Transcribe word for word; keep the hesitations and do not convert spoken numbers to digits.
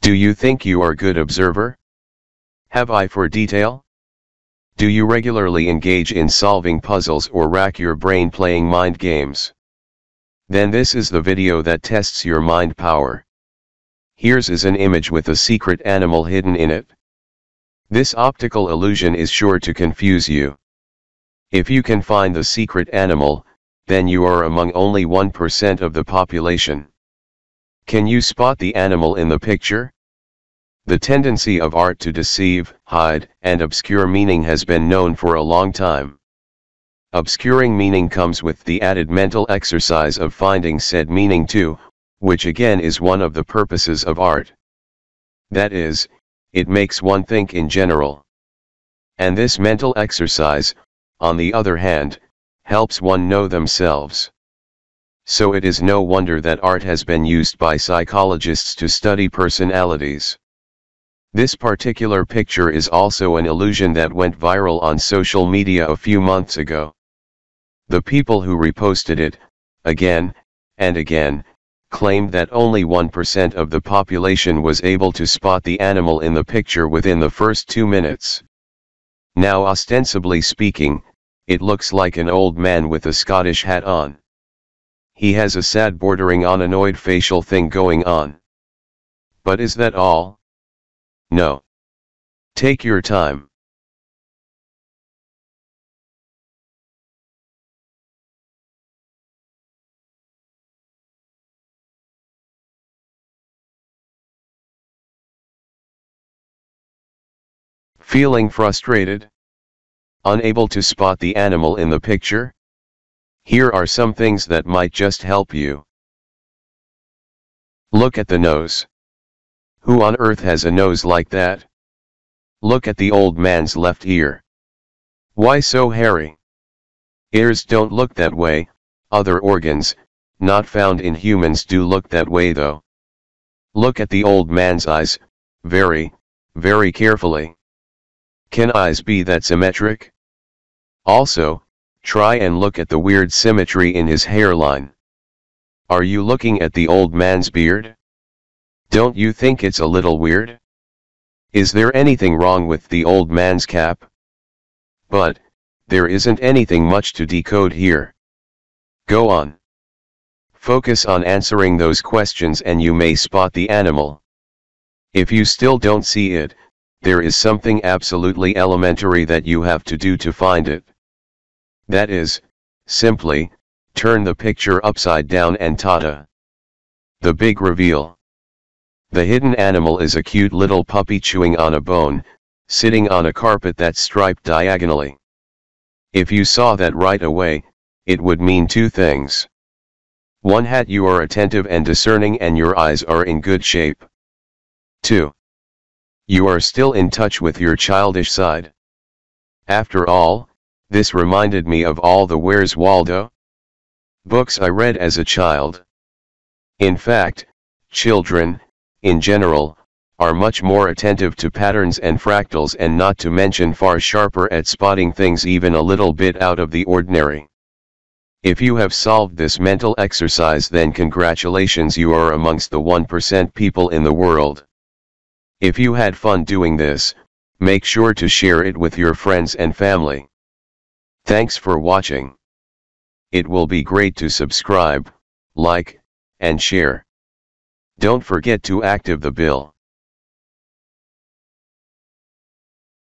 Do you think you are a good observer? Have eye for detail? Do you regularly engage in solving puzzles or rack your brain playing mind games? Then this is the video that tests your mind power. Here's is an image with a secret animal hidden in it. This optical illusion is sure to confuse you. If you can find the secret animal, then you are among only one percent of the population. Can you spot the animal in the picture? The tendency of art to deceive, hide, and obscure meaning has been known for a long time. Obscuring meaning comes with the added mental exercise of finding said meaning too, which again is one of the purposes of art. That is, it makes one think in general. And this mental exercise, on the other hand, helps one know themselves. So it is no wonder that art has been used by psychologists to study personalities. This particular picture is also an illusion that went viral on social media a few months ago. The people who reposted it, again, and again, claimed that only one percent of the population was able to spot the animal in the picture within the first two minutes. Now, ostensibly speaking, it looks like an old man with a Scottish hat on. He has a sad bordering on annoyed facial thing going on. But is that all? No. Take your time. Feeling frustrated? Unable to spot the animal in the picture? Here are some things that might just help you. Look at the nose. Who on earth has a nose like that? Look at the old man's left ear. Why so hairy? Ears don't look that way. Other organs, not found in humans, do look that way though. Look at the old man's eyes, very, very carefully. Can eyes be that symmetric? Also, try and look at the weird symmetry in his hairline. Are you looking at the old man's beard? Don't you think it's a little weird? Is there anything wrong with the old man's cap? But, there isn't anything much to decode here. Go on. Focus on answering those questions and you may spot the animal. If you still don't see it, there is something absolutely elementary that you have to do to find it. That is, simply, turn the picture upside down and ta-da. The big reveal. The hidden animal is a cute little puppy chewing on a bone, sitting on a carpet that's striped diagonally. If you saw that right away, it would mean two things. One, hat you are attentive and discerning and your eyes are in good shape. Two. You are still in touch with your childish side. After all, this reminded me of all the Where's Waldo books I read as a child. In fact, children, in general, are much more attentive to patterns and fractals, and not to mention far sharper at spotting things even a little bit out of the ordinary. If you have solved this mental exercise, then congratulations, you are amongst the one percent people in the world. If you had fun doing this, make sure to share it with your friends and family. Thanks for watching. It will be great to subscribe, like, and share. Don't forget to activate the bell.